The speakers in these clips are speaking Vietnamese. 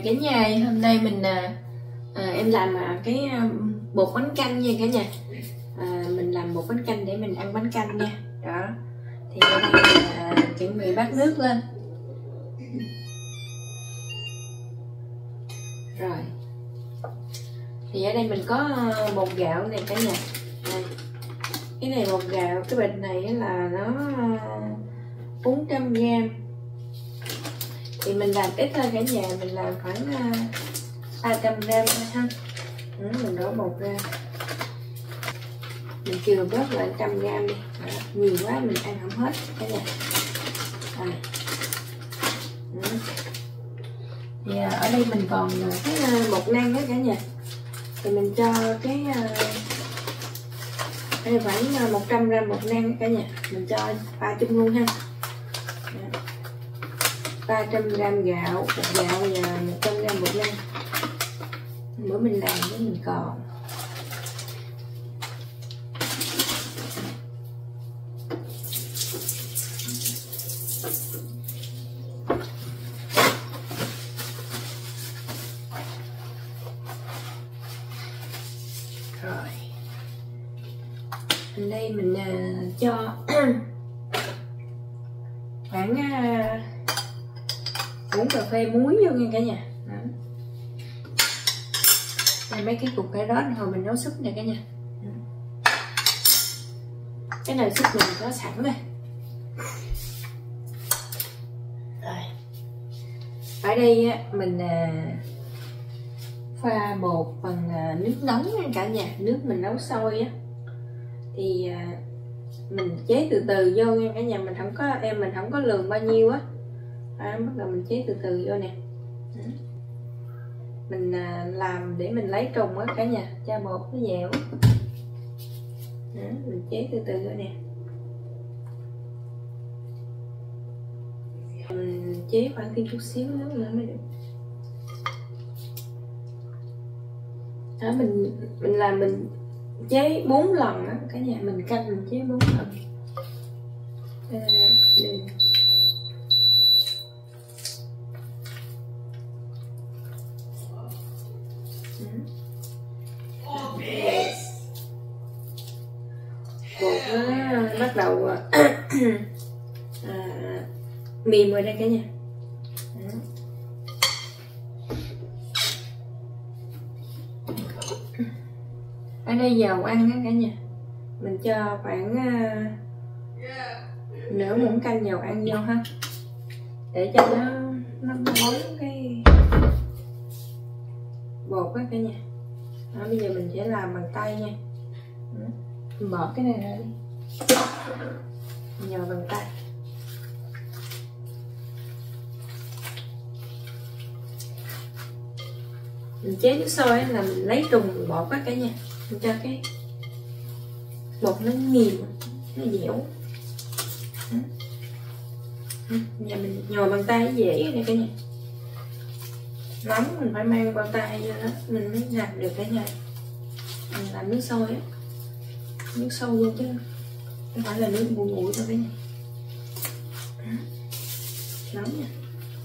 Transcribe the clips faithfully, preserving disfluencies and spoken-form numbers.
cả nhà, hôm nay mình à, à, em làm à, cái à, bột bánh canh nha cả nhà. À, mình làm bột bánh canh để mình ăn bánh canh nha. Đó. Thì ở đây mình à, chuẩn bị bát nước lên. Rồi. Thì ở đây mình có bột gạo này cả nhà. Đây. Cái này bột gạo, cái bịch này là nó bốn trăm gram. Thì mình làm ít thôi cả nhà, mình làm khoảng ba trăm gram thôi ha. Ừ, mình đổ bột ra, mình chừa bớt lại một trăm gram đi. Đó, nhiều quá mình ăn không hết cả nhà. Rồi. Ừ. Thì ở đây mình còn cái bột năng đó cả nhà, thì mình cho cái đây khoảng một trăm gram bột năng cả nhà, mình cho ba trăm luôn ha. ba trăm gram gạo, bột gạo và một trăm gram bột năng. Bữa mình làm với mình còn. Rồi. Ở đây mình uh, cho khoảng uh, muỗng cà phê muối vô nha cả nhà. Đó. Đây mấy cái cục cải đó hồi mình nấu súp nè cả nhà. Đó. Cái này súp mình có sẵn rồi. Rồi. Ở đây mình pha bột bằng nước nóng nha cả nhà, nước mình nấu sôi á. Thì mình chế từ từ vô nha cả nhà, mình không có em mình không có lường bao nhiêu á. À, bắt đầu mình chế từ từ vô nè. Đó. Mình à, làm để mình lấy trùng á cả nhà, cho bột nó dẻo. Đó, mình chế từ từ vô nè. Mình chế khoảng thêm chút xíu nữa nữa mới được. Đó, mình mình làm mình chế bốn lần á cả nhà, mình canh mình chế bốn lần. À, mình... bột nó bắt đầu à, mềm rồi đây cả nhà. Đó. Ở đây dầu ăn đó cả nhà, mình cho khoảng uh, nửa muỗng canh dầu ăn vô ha, để cho nó nó bóng cái bột đó cả nhà. Đó, bây giờ mình sẽ làm bằng tay nha. Đó. Mình bỏ cái này ra đi, nhồi bằng tay. Mình chế nước sôi là mình lấy trùng bột á cả nhà, mình cho cái bột nó mềm, nó dẻo. Giờ mình nhồi bằng tay dễ này cả nhà. Nóng mình phải mang bao tay vô đó mình mới làm được cả nhà. Mình làm nước sôi á, nước sôi luôn chứ không phải là nước nguội nguội đâu cả nhà. Nóng nha.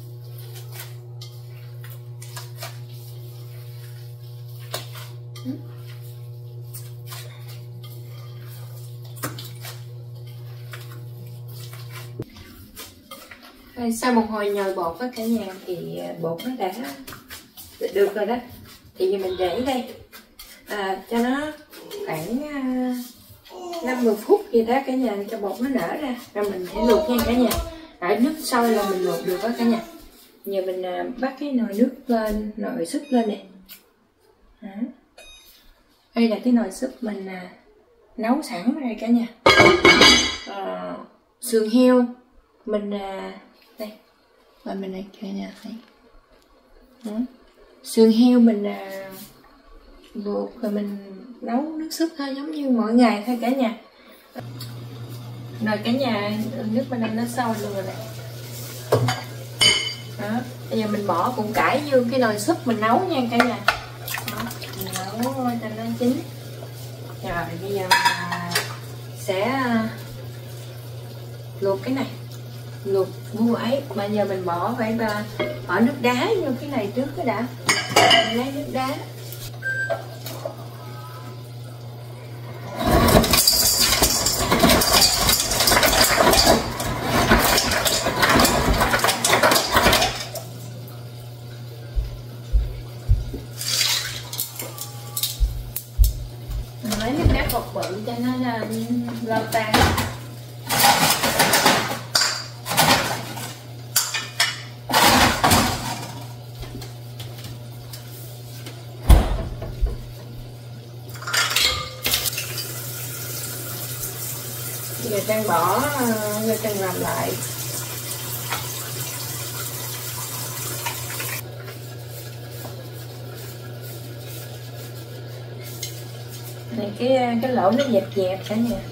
Rồi, sau một hồi nhồi bột với cả nhà thì bột nó đã được rồi đó. Thì giờ mình để đây à, cho nó khoảng năm mươi phút gì đó cả nhà, cho bột nó nở ra rồi mình sẽ luộc nha cả nhà. Ở nước sôi là mình luộc được đó cả nhà. Giờ mình bắt cái nồi nước lên, nồi súp lên nè. Đó. Đây là cái nồi súp mình nấu sẵn rồi cả nhà. À, sườn heo mình đây, và mình này cả nhà thấy. Đó. Sườn heo mình luộc rồi mình nấu nước súp thôi, giống như mỗi ngày thôi cả nhà. Rồi cả nhà, nước bên đây nó sôi luôn rồi nè. Đó, bây giờ mình bỏ củ cải vô cái nồi súp mình nấu nha cả nhà. Đó, mình nấu cho nó chín. Rồi bây giờ mình sẽ luộc cái này, luộc mua ấy. Bây giờ mình bỏ phải ba bỏ nước đá vô cái này trước cái đã. Mình lấy nước đá. Lấy nước đá bột bự cho nó lâu tan. Giờ Trang bỏ vô Trang làm lại. Này cái cái lỗ nó dẹp dẹp cả nhà.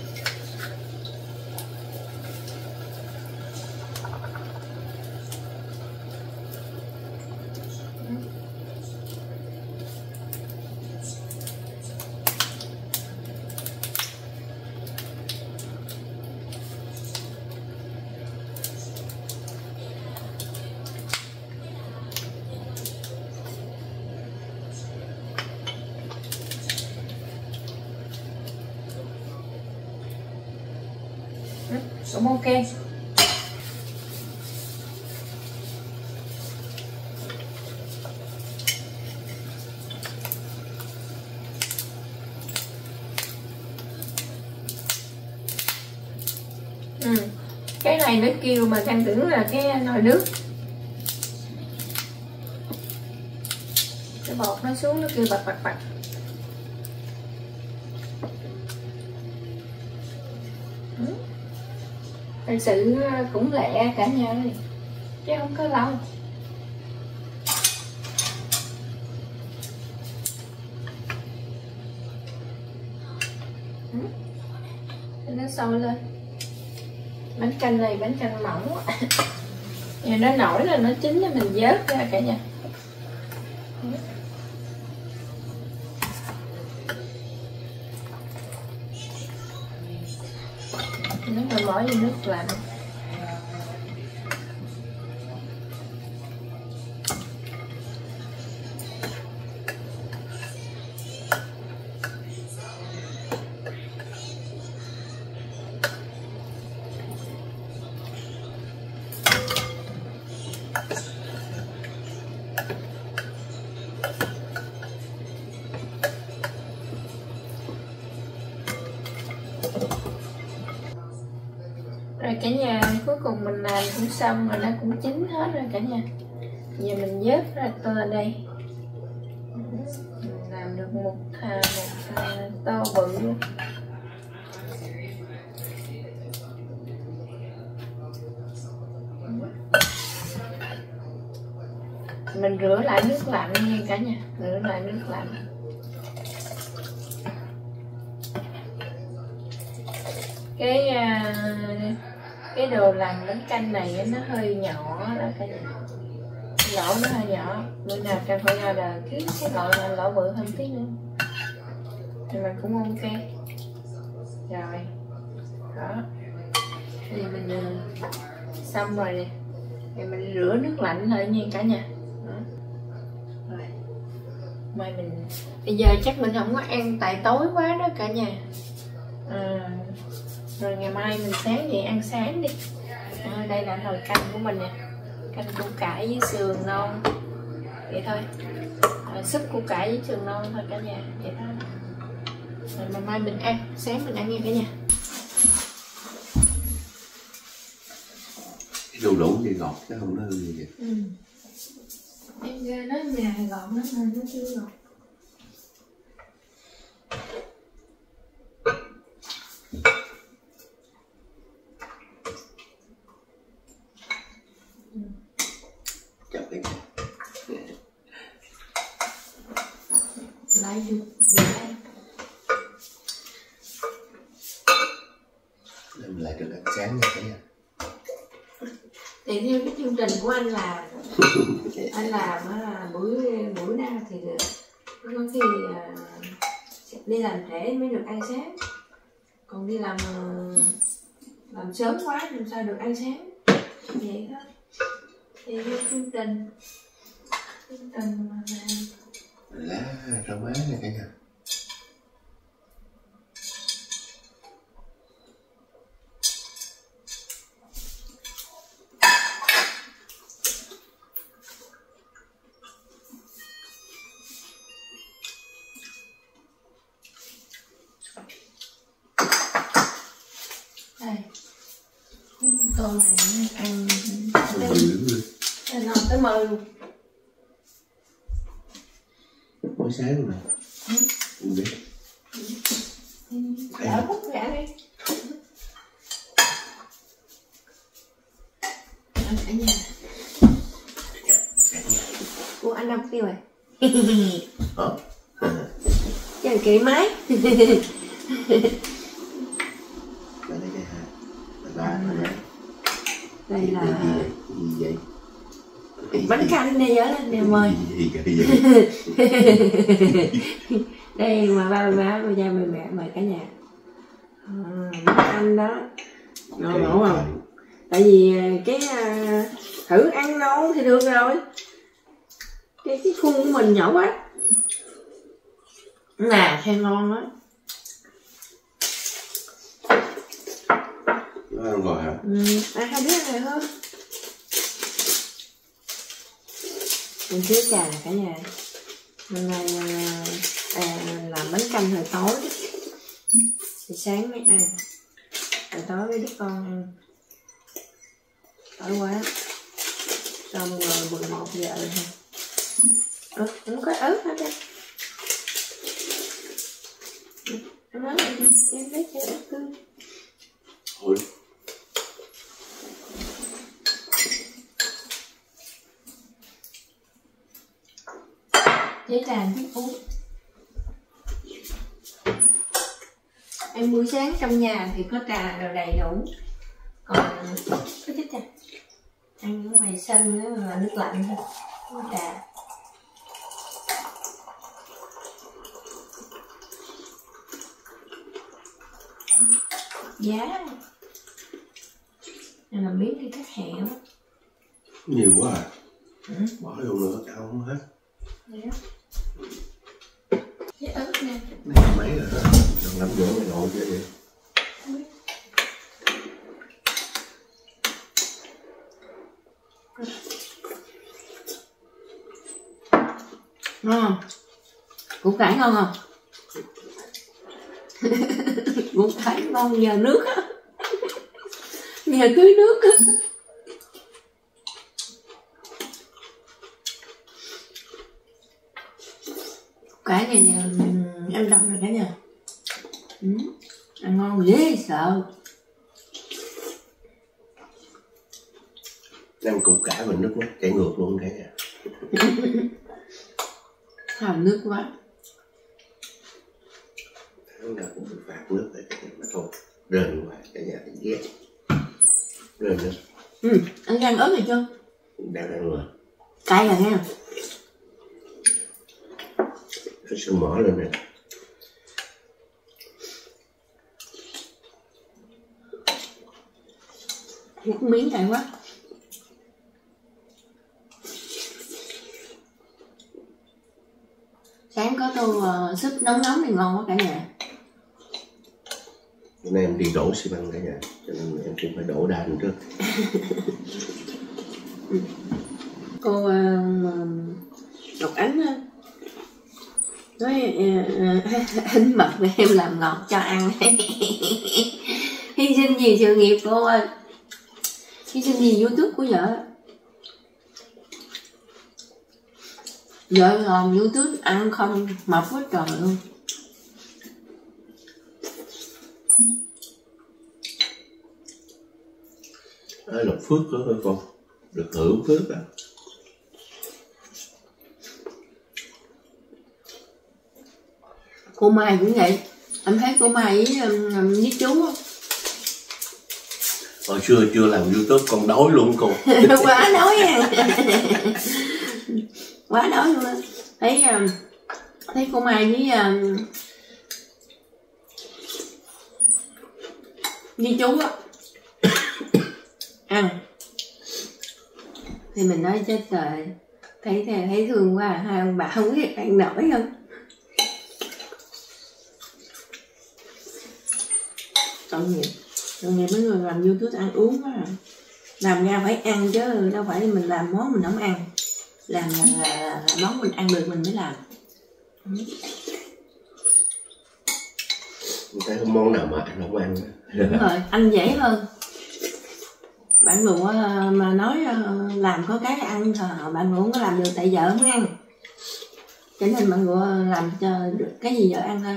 Cũng ok. Ừ. Cái này nó kêu mà Trang tưởng là cái nồi nước. Cái bột nó xuống nó kêu bật bật bật. Thật sự cũng lẹ cả nhà ơi, chứ không có lâu. Nó sôi lên. Bánh canh này bánh canh mỏng quá. Giờ nó nổi là nó chín là mình vớt ra cả nhà. Nếu mà bỏ vô nước lạnh. Rồi cả nhà, cuối cùng mình làm cũng xong rồi, nó cũng chín hết rồi cả nhà. Giờ mình vớt ra tô đây. Mình làm được một, thà, một thà, tô bự luôn. Mình rửa lại nước lạnh nha cả nhà, rửa lại nước lạnh. Cái cái đồ làm bánh canh này nó hơi nhỏ đó cả nhà, lỗ nó hơi nhỏ, bữa nào Trang phải ra là cái cái lỗ lỗ bự hơn tí nữa nhưng mà cũng ok rồi. Đó thì mình xong rồi nè, thì mình rửa nước lạnh lại nha cả nhà. Đó. Rồi mai mình bây giờ chắc mình không có ăn tại tối quá đó cả nhà. À, rồi ngày mai mình sáng dậy ăn sáng đi. À, đây là nồi canh của mình nè, canh củ cải với sườn non vậy thôi. À, súp củ cải với sườn non thôi cả nhà, vậy thôi. Rồi mà mai mình ăn sáng mình ăn nha cả nhà. Đủ đủ vậy ngọt chứ không nó hư gì vậy. Ừ. Em ra nó nhà gọn lắm mà nó chưa ngọt. Chậm đi. Lại được đây. Làm lại được ăn sáng nha cả nhà. Thì theo cái chương trình của anh làm anh làm là buổi buổi nào thì được, có khi uh, đi làm trễ mới được ăn sáng, còn đi làm uh, làm sớm quá làm sao được ăn sáng vậy đó. Thì vô chương trình chương trình mà làm lá rau má này cả nhà. đây tô này ăn Bự ngon tới mời luôn. mới sáng luôn nè. Ừ. Biết. Đỡ hút gã đi. Ăn cả nhà. Ủa anh đọc kêu rồi. Ờ. Chơi kỹ máy. Đây đây đây ha. Ba đây. Đây là gì vậy? bánh canh này nhớ lên nè mời. Gì vậy? Đây mà ba má cô cha mẹ mẹ mời cả nhà. À, bánh canh đó ngon đủ không? Tại vì cái uh, thử ăn nấu thì được rồi. Cái cái khuôn của mình nhỏ quá. Nè khen ngon đó. Nó ăn rồi hả? Ừ, ai không biết này hơn. Mình chứa trà nè cả nhà. Hôm nay à, làm bánh canh hồi tối. Thì sáng mới ăn. Hồi tối với đứa con ăn. Tối quá. Xong rồi mười một giờ rồi ha. Ừ, không có ớt hết á. Em nói em, em lấy cho ớt tươi. Ôi. Giấy tràn thức uống. Em buổi sáng trong nhà thì có trà rồi đầy đủ. Còn có chút trà. Ăn ở ngoài sân nữa là nước lạnh thôi. Có trà. Giá này là miếng đi cắt hẹo. Nhiều quá à. Ừ. Bỏ vô nữa cao không hết. Đấy đó. Cái ớt nè. Này mấy rồi đó. Đừng làm dỗ mày nội chứ vậy. Ngon không? Củ cải ngon không? Củ cải ngon nhờ nước á. Nhờ tưới nước á. Cải này ăn đông rồi cả nhà. Ừ. Ăn ngon dễ sợ. Ăn củ cải và nước mắt chảy ngược luôn cả nhà. Hàm nước quá. Tháng nào cũng bị phạt nước tại cái mà thôi. Rền quá cả nhà thì ghét. Rền nữa. Ừ, ăn rang ớt này chưa? Đang ăn rồi. Cay rồi nha. Nó sẽ mở lên nè. Một miếng cay quá. Sáng có tô uh, súp nóng nóng thì ngon quá cả nhà. Hôm nay em đi đổ xi măng cả nhà, cho nên em cũng phải đổ đan trước. Cô uh, Ngọc Ánh nói uh, anh mật về em làm ngọt cho ăn. Hy sinh gì sự nghiệp cô ơi. Hy sinh gì YouTube của vợ. Vợ làm YouTube ăn không mập quá trời luôn. Đó là phước đó thôi con, được hưởng phước à. Cô Mai cũng vậy. Em thấy cô Mai với, với chú không? Hồi xưa chưa làm YouTube con đói luôn cô. Quá đói à. Quá đói luôn á. Thấy thấy cô Mai với với chú á ăn Thì mình nói chết trời, thấy thấy, thấy thương quá, hai ông bà không biết ăn nổi không. Tội nghiệp, tội nghiệp mấy người làm YouTube ăn uống quá à. Làm ra phải ăn chứ đâu phải mình làm món mình không ăn. Làm là, là, là, là món mình ăn được mình mới làm. Mình thấy không món nào mà anh không ăn. Đúng rồi, ăn dễ hơn. Bạn Lụa mà nói làm có cái ăn thôi, bạn Lụa không có làm được tại vợ không ăn. Cho nên bạn Lụa làm cho được cái gì vợ ăn thôi.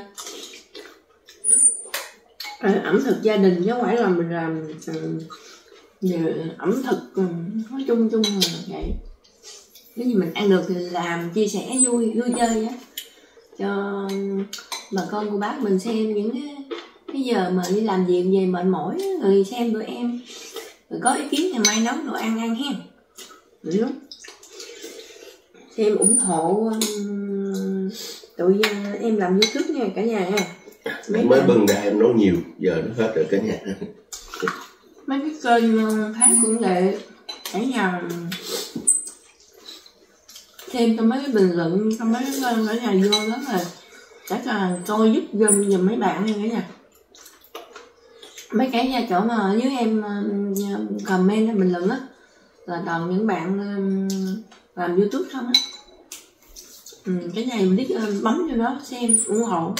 Ẩm thực gia đình chứ không phải là mình làm về ẩm thực nói chung chung là vậy. Cái gì mình ăn được thì làm, chia sẻ vui vui chơi á cho bà con cô bác mình xem những cái, cái giờ mà đi làm việc về mệt mỏi rồi xem tụi em rồi có ý kiến ngày mai nấu đồ ăn ăn hen. Đúng. Xem ủng hộ um, tụi em làm YouTube nha cả nhà nha. Mấy mới bưng ra em nấu nhiều, giờ nó hết rồi cả nhà. Mấy cái kênh khác cũng vậy, cả nhà xem trong mấy cái bình luận, trong mấy cái kênh cả nhà vô đó là chắc là coi giúp dùm dùm mấy bạn nha cả nhà. Mấy cái nhà chỗ mà dưới em comment hay bình luận á là toàn những bạn làm YouTube không á. Ừ, cái này mình biết bấm cho nó xem ủng hộ,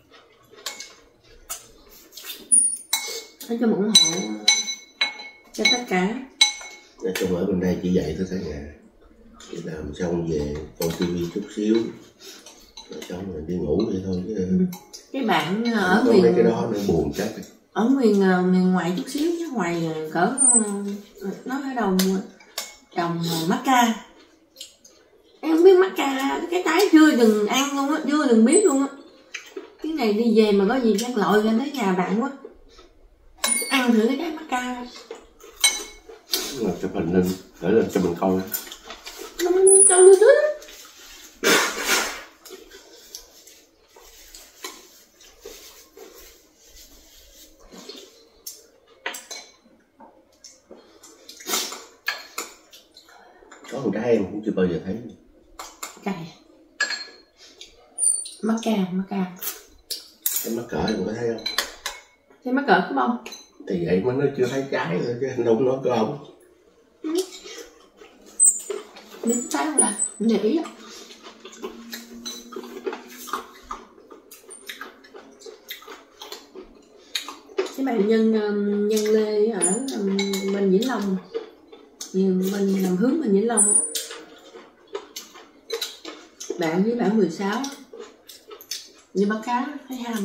nói chung ủng hộ cho tất cả. Nói chung ở bên đây chỉ dạy thôi cả nhà, chỉ làm xong về coi tivi chút xíu rồi xong rồi đi ngủ vậy thôi chứ. Ừ. Cái bạn ở có miền mấy cái đó nó buồn chắc ở miền miền ngoài chút xíu chứ ngoài cỡ nó ở đầu trồng mắc ca. Em không biết mắc ca cái trái chưa từng ăn luôn á, chưa từng biết luôn á. Cái này đi về mà có gì chắc lội ra tới nhà bạn quá ăn thử cái trái mắc ca. Mà chụp hình lên gửi lên cho mình coi trong YouTube. có một cái em cũng chưa bao giờ thấy. Cay mắc ca mắc ca Cái mắc cỡ em có thấy không? cái mắc cỡ có bông Thì vậy mà nó chưa thấy trái thôi chứ anh không nói có không. Ừ. Biết trái không là để ý á. Cái bạn nhân nhân Lê ở bên Vĩnh Long, nhiều bên làm hướng bên Vĩnh Long, bạn với bạn mười sáu như bắt cá thấy ham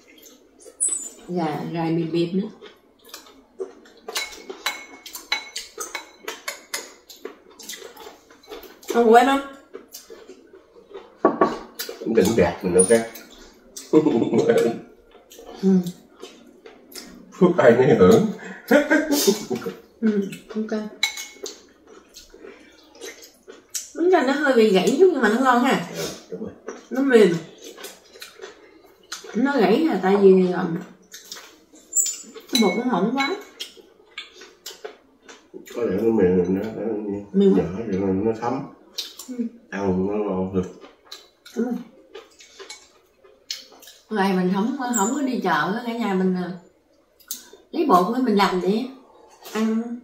gà gà bịp bịp nữa. Không của em không? Cũng đừng gạt mình đâu các. Ừ. Phước ai nấy hưởng. Ừ, ok. Bánh canh nó hơi bị gãy chút nhưng mà nó ngon ha. À, đúng rồi. Nó mềm. Nó gãy là tại vì um, cái bột nó mỏng quá. Có lẽ nó mềm nó, nó, Mềm nhỏ rồi nó thấm. Ừ. Ăn nó ngon hơn. Đúng rồi. Ngày mình không không có đi chợ cả nhà mình lấy bột với mình làm để ăn.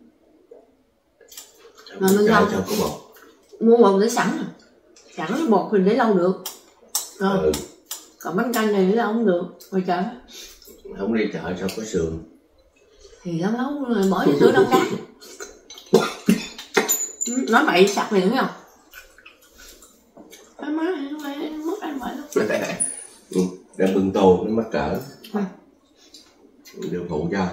Mà mình không có bột. Mua bột để sẵn à. Sẵn cái bột thì để lâu được. Rồi. Ừ. Còn bánh canh này để lâu không được. Rồi chợ. Không đi chợ sao có sườn. Thì nó nấu rồi bỏ vô sữa đông đá. Nói bậy sặc liền thấy không? Má má nó phải mất ăn vậy lắm. Ừ, đã bưng tô nó mắc cỡ. Ừ. Được phụ cho.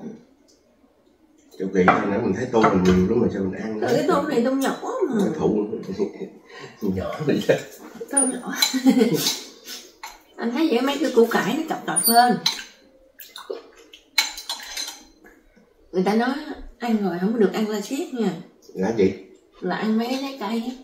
Châu Kỳ hồi nãy mình thấy tô mình nhiều lắm mà sao mình ăn. Ừ, cái tô này tô nhỏ mà. Thụ nhỏ vậy chứ. Tô nhỏ. Anh thấy vậy mấy cái củ cải nó chọc chọc lên. Người ta nói ăn rồi không có được ăn la xét nha. Là gì? Là ăn mấy cái trái cây.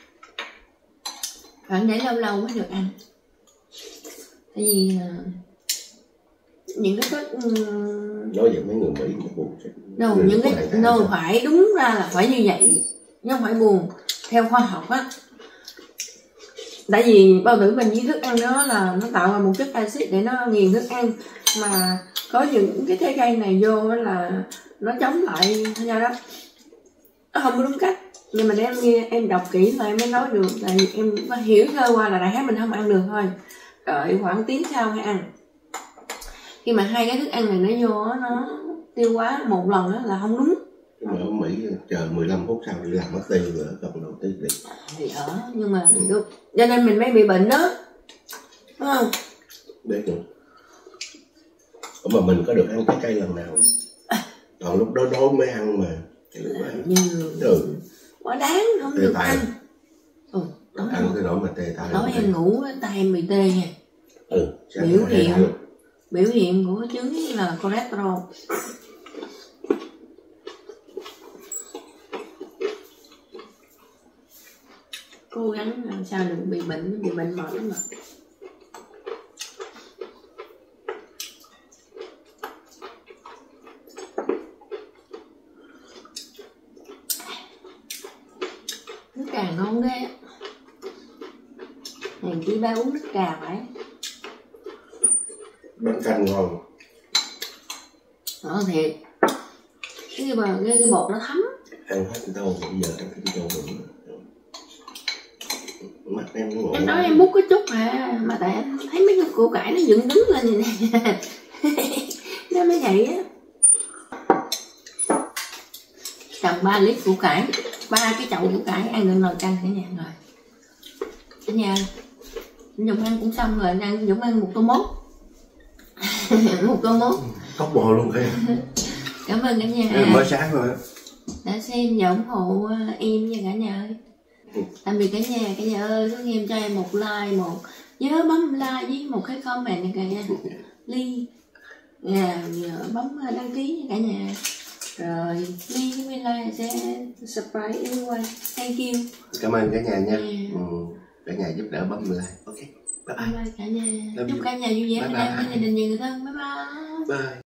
Phải để lâu lâu mới được ăn. Tại vì những cái chất nói về mấy người Mỹ mà buồn đâu những cái đâu phải đúng ra là phải như vậy, chứ không phải buồn theo khoa học á. Tại vì bao tử mình với thức ăn đó là nó tạo ra một chất axit để nó nghiền thức ăn, mà có những cái trái cây này vô là nó chống lại nha đó, nó không có đúng cách. Nhưng mà để em nghe em đọc kỹ lại em mới nói được, tại vì em có hiểu sơ qua là đại khái mình không ăn được thôi, đợi khoảng tiếng sau hay ăn. Khi mà hai cái thức ăn này nó vô nó tiêu hóa một lần đó là không đúng. Nhưng mà ở Mỹ chờ mười lăm phút sau đi làm mất tiêu rồi còn đầu tiên đi thì ở nhưng mà được, cho nên mình mới bị bệnh đó, đúng không? biết được. Ủa mà mình có được ăn trái cây lần nào? Còn lúc đó đói mới ăn mà. Như ừ. quá đáng không tê được tay. ăn. Ừ, ăn cái đó mà tê tay. nói em ngủ tay em bị tê nha. Ừ, biểu hiện biểu hiện của chứng là cholesterol. Cố gắng làm sao đừng bị bệnh, bị bệnh mỏi lắm mà. Nước trà ngon ghê. Này chỉ ba uống nước trà phải. Bánh canh ngon. Ờ thiệt. Cái mà cái, cái bột nó thấm. Ăn hết đâu, bây giờ ăn cái đâu nữa. Mắt em nó ngộ. Em nói em múc cái chút à, mà tại em thấy mấy cái củ cải nó dựng đứng lên vậy nè. Nó mới vậy á. Trồng ba lít củ cải, ba cái chậu củ cải ăn được nồi canh cả nhà rồi. Cả nhà Dũng ăn cũng xong rồi, ăn Dũng ăn một tô mốt. Một tô mốt. Tóc bò luôn kìa. Cảm ơn cả nhà. Em mới sáng rồi. Đã xem và ủng hộ em nha cả nhà ơi. Tạm biệt cả nhà, cả nhà ơi, giúp em cho em một like, một nhớ bấm like với một cái comment này cả nhà. Ly à, nhớ bấm đăng ký nha cả nhà. Rồi Ly với like sẽ subscribe everyone. Thank you. Cảm ơn cả nhà nha. Yeah. Ừ, cả nhà giúp đỡ bấm like. Ok. Bye bye. Bye bye cả nhà. Love Chúc you. cả nhà vui vẻ, Bye với gia bye. đình nhiều người thân. Bye bye. Bye.